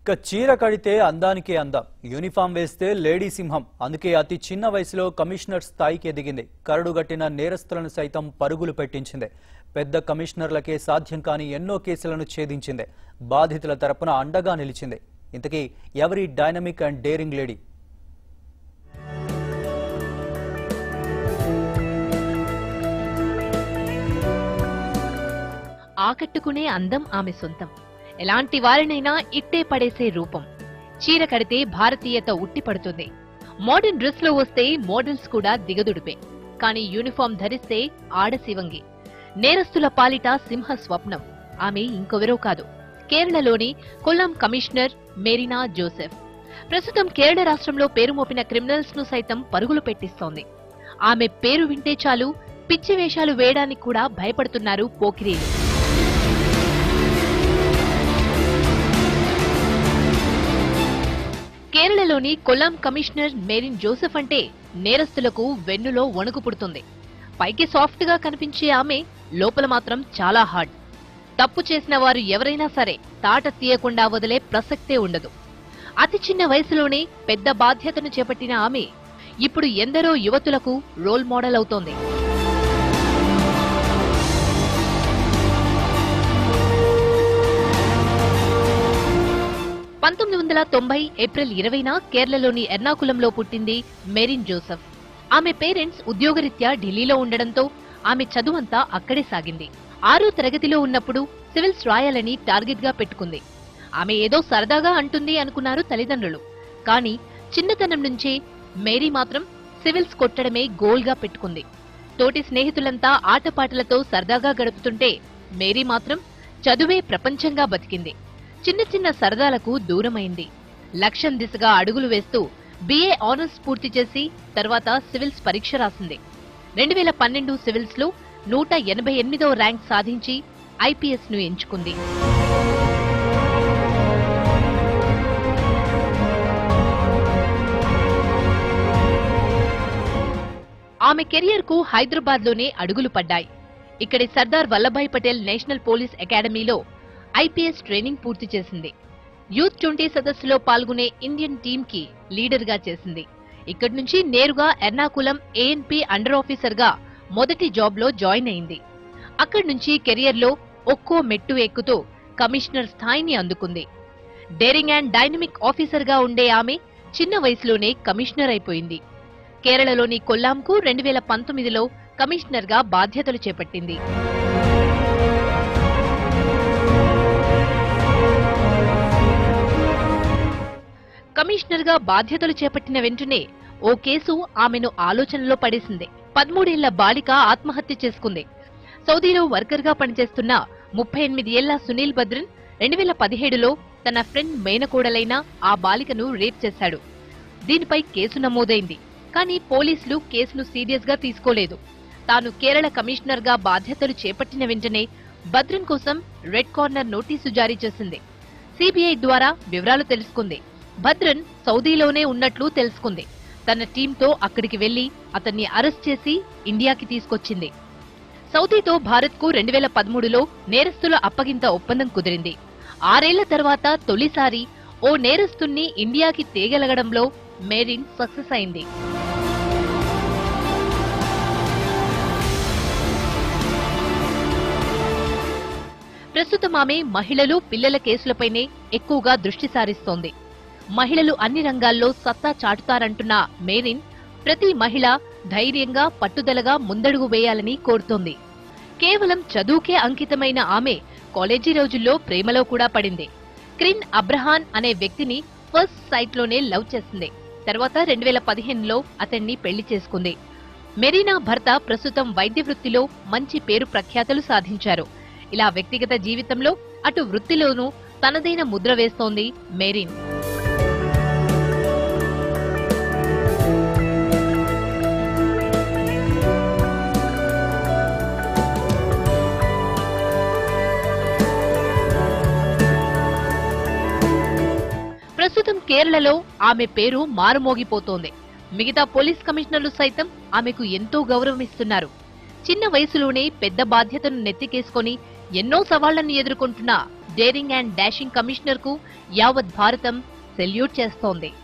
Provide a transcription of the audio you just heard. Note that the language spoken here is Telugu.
ఇక చీర కడితే అందానికే అందం, యూనిఫామ్ వేస్తే లేడీ సింహం. అందుకే అతి చిన్న వయసులో కమిషనర్ స్థాయికి ఎదిగింది. కరడుగట్టిన నేరస్తులను సైతం పరుగులు పెట్టించింది. పెద్ద కమిషనర్లకే సాధ్యం కాని ఎన్నో కేసులను ఛేదించింది. బాధితుల తరపున అండగా నిలిచింది. ఇంతకీ ఎవరి డైనమిక్ అండ్ డేరింగ్ లేడీ? ఆకట్టుకునే అందం ఆమె సొంతం. ఎలాంటి వారినైనా ఇట్టే పడేసే రూపం. చీర కడితే భారతీయత ఉట్టిపడుతుంది. మోడర్న్ డ్రెస్ లో వస్తే మోడల్స్ కూడా దిగదుడిపే. కానీ యూనిఫామ్ ధరిస్తే ఆడశివంగి. నేరస్తుల పాలిట సింహ స్వప్నం. ఆమె ఇంకొవరో కాదు, కేరళలోని కొల్లాం కమిషనర్ మెరీనా జోసెఫ్. ప్రస్తుతం కేరళ రాష్ట్రంలో పేరు మోపిన క్రిమినల్స్ ను సైతం పరుగులు పెట్టిస్తోంది. ఆమె పేరు వింటే చాలు పిచ్చి వేషాలు వేయడానికి కూడా భయపడుతున్నారు పోకిరీలు. కేరళలోని కొల్లాం కమిషనర్ మెరీన్ జోసెఫ్ అంటే నేరస్తులకు వెన్నులో వణుకు పుడుతుంది. పైకి సాఫ్ట్ గా కనిపించే ఆమె లోపల మాత్రం చాలా హార్డ్. తప్పు చేసిన వారు ఎవరైనా సరే తాట తీయకుండా వదిలే ప్రసక్తే ఉండదు. అతి చిన్న వయసులోనే పెద్ద బాధ్యతను చేపట్టిన ఆమె ఇప్పుడు ఎందరో యువతులకు రోల్ మోడల్ అవుతోంది. 1990 ఏప్రిల్ 20న కేరళలోని ఎర్నాకులంలో పుట్టింది మెరీన్ జోసెఫ్. ఆమె పేరెంట్స్ ఉద్యోగరీత్యా ఢిల్లీలో ఉండడంతో ఆమె చదువంతా అక్కడే సాగింది. 6వ తరగతిలో ఉన్నప్పుడు సివిల్స్ రాయాలని టార్గెట్ గా పెట్టుకుంది. ఆమె ఏదో సరదాగా అంటుంది అనుకున్నారు తల్లిదండ్రులు. కానీ చిన్నతనం నుంచే మేరీ మాత్రం సివిల్స్ కొట్టడమే గోల్ గా పెట్టుకుంది. తోటి స్నేహితులంతా ఆటపాటలతో సరదాగా గడుపుతుంటే మేరీ మాత్రం చదువే ప్రపంచంగా బతికింది. చిన్న చిన్న సరదాలకు దూరమైంది. లక్ష్యం దిశగా అడుగులు వేస్తూ BA ఆనర్స్ పూర్తి చేసి తర్వాత సివిల్స్ పరీక్ష రాసింది. 2012 సివిల్స్ లో 188వ ర్యాంక్ సాధించి IPS ను ఎంచుకుంది. ఆమె కెరియర్ కు హైదరాబాద్ లోనే అడుగులు పడ్డాయి. ఇక్కడి సర్దార్ వల్లభాయ్ పటేల్ నేషనల్ పోలీస్ అకాడమీలో IPS ట్రైనింగ్ పూర్తి చేసింది. యూత్ 20 సదస్సులో పాల్గొనే ఇండియన్ టీమ్ కి లీడర్ గా చేసింది. ఇక్కడి నుంచి నేరుగా ఎర్నాకులం ANP అండర్ ఆఫీసర్ గా మొదటి జాబ్ లో జాయిన్ అయింది. అక్కడి నుంచి కెరియర్ లో ఒక్కో మెట్టు ఎక్కుతూ కమిషనర్ స్థాయిని అందుకుంది. డేరింగ్ అండ్ డైనమిక్ ఆఫీసర్ గా ఉండే ఆమె చిన్న వయసులోనే కమిషనర్ అయిపోయింది. కేరళలోని కొల్లాంకు 2019లో కమిషనర్ గా బాధ్యతలు చేపట్టింది. కమిషనర్ గా బాధ్యతలు చేపట్టిన వెంటనే ఓ కేసు ఆమెను ఆలోచనలో పడేసింది. 13 ఏళ్ల బాలిక ఆత్మహత్య చేసుకుంది. సౌదీలో వర్కర్ గా పనిచేస్తున్న 38 ఏళ్ల సునీల్ బద్రన్ 2017లో తన ఫ్రెండ్ మేనకోడలైన ఆ బాలికను రేప్ చేశాడు. దీనిపై కేసు నమోదైంది. కానీ పోలీసులు కేసును సీరియస్ గా తీసుకోలేదు. తాను కేరళ కమిషనర్ గా బాధ్యతలు చేపట్టిన వెంటనే బద్రన్ కోసం రెడ్ కార్నర్ నోటీసు జారీ చేసింది. CBI ద్వారా వివరాలు తెలుసుకుంది. బద్రన్ సౌదీలోనే ఉన్నట్లు తెలుసుకుంది. తన టీంతో అక్కడికి వెళ్లి అతన్ని అరెస్ట్ చేసి ఇండియాకి తీసుకొచ్చింది. సౌదీతో భారత్ కు 2013లో నేరస్తుల అప్పగింత ఒప్పందం కుదిరింది. 6 ఏళ్ల తర్వాత తొలిసారి ఓ నేరస్తుణ్ణి ఇండియాకి తేగలగడంలో మెరీన్ సక్సెస్ అయింది. ప్రస్తుతం ఆమె మహిళలు, పిల్లల కేసులపైనే ఎక్కువగా దృష్టి సారిస్తోంది. మహిళలు అన్ని రంగాల్లో సత్తా చాటుతారంటున్న మెరీన్ ప్రతి మహిళ ధైర్యంగా, పట్టుదలగా ముందడుగు వేయాలని కోరుతోంది. కేవలం చదువుకే అంకితమైన ఆమె కాలేజీ రోజుల్లో ప్రేమలో కూడా పడింది. క్రిన్ అబ్రహాన్ అనే వ్యక్తిని ఫస్ట్ సైట్ లోనే లవ్ చేసింది. తర్వాత 2015లో అతన్ని పెళ్లి చేసుకుంది. మెరీనా భర్త ప్రస్తుతం వైద్య వృత్తిలో మంచి పేరు ప్రఖ్యాతులు సాధించారు. ఇలా వ్యక్తిగత జీవితంలో అటు వృత్తిలోనూ తనదైన ముద్ర వేస్తోంది మెరీన్. ప్రస్తుతం కేరళలో ఆమె పేరు మారుమోగిపోతోంది. మిగతా పోలీస్ కమిషనర్లు సైతం ఆమెకు ఎంతో గౌరవమిస్తున్నారు. చిన్న వయసులోనే పెద్ద బాధ్యతను నెత్తికేసుకొని ఎన్నో సవాళ్లను ఎదుర్కొంటున్న డేరింగ్ అండ్ డాషింగ్ కమిషనర్ కు యావత్ భారతం సెల్యూట్ చేస్తోంది.